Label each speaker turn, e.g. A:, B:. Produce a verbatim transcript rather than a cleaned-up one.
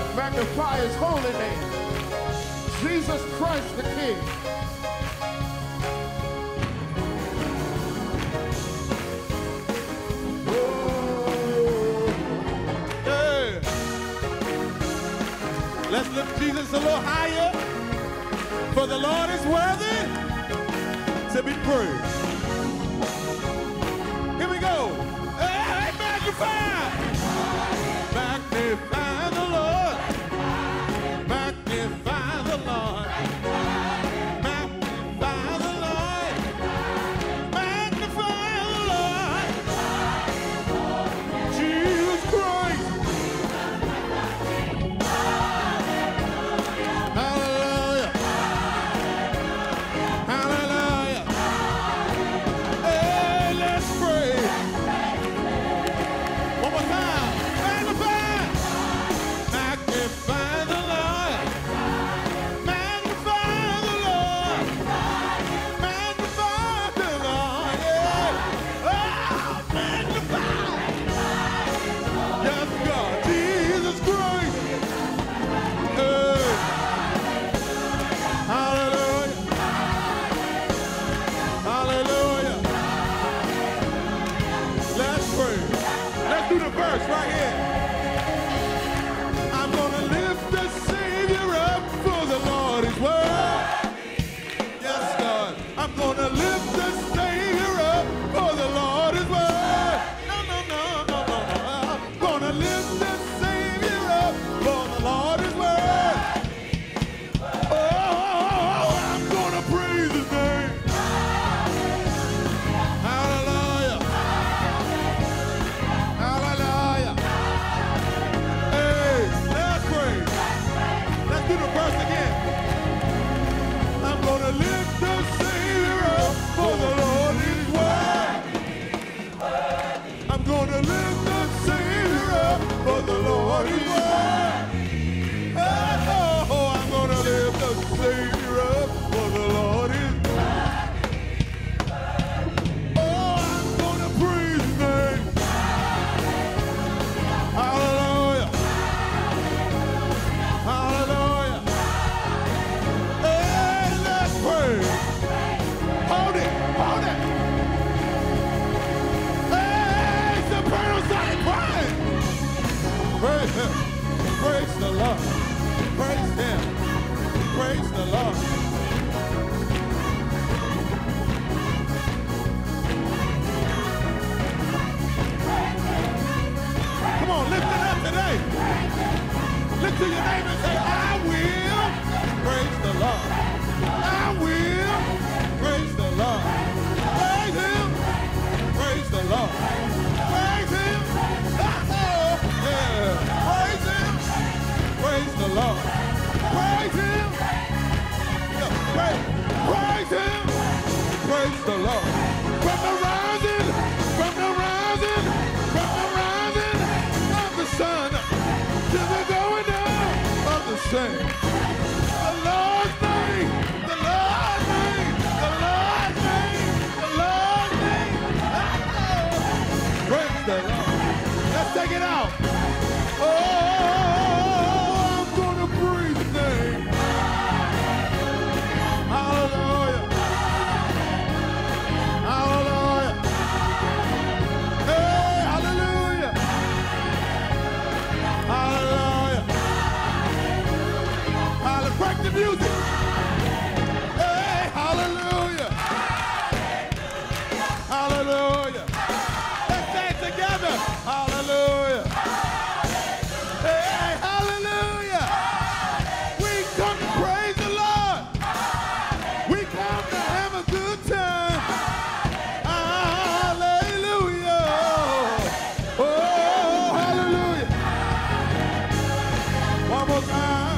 A: Magnify his holy name. Jesus Christ the King.
B: Let's lift Jesus a little higher, for the Lord is worthy to be praised. Here we go. Hey, magnify! Magnify the Lord. Magnify the Lord. Magnify the Lord. Magnify the Lord. Jesus Christ. Right here. I'm gonna lift the Savior up, for the Lord is worthy. Yes, God. I'm gonna lift the Savior up, for the Lord is worthy. No, no, no, no, no, no. I'm gonna lift the Savior up, for the Lord is worthy. Oh, I'm gonna praise his name. Hallelujah. Hallelujah. Do the verse again. I'm gonna lift the Savior up, for the Lord is worthy. I'm gonna lift the Savior up, for the Lord is worthy. Oh, I'm gonna lift the Savior up, for the Lord is worthy. Oh, I'm gonna praise his name. Hallelujah. Hallelujah. Hold it, hold it. Hey, soprano started crying. Praise him. Praise the Lord. Praise him. Praise the Lord. Come on, lift it up today. Lift to your name and say, I will praise the Lord. I will praise the Lord. Praise him. Praise the Lord. Praise him. Oh, yeah. Praise him. Praise the Lord. Praise him. Yeah, praise, praise him. Praise the Lord. From the rising, from the rising, from the rising of the sun to the going down of the same. The Lord's name. The Lord's name. The Lord's name. The Lord's name. Praise the Lord. Let's take it out. Oh, I'm gonna praise his name. Hallelujah. Hallelujah. Hey, hallelujah. Hallelujah. Hallelujah. Crack the music. Hey, hallelujah. Hallelujah. Let's say it together. Hallelujah. Hey, hallelujah. We come to praise the Lord. We come to have a good time. Hallelujah. Oh, hallelujah. One more time.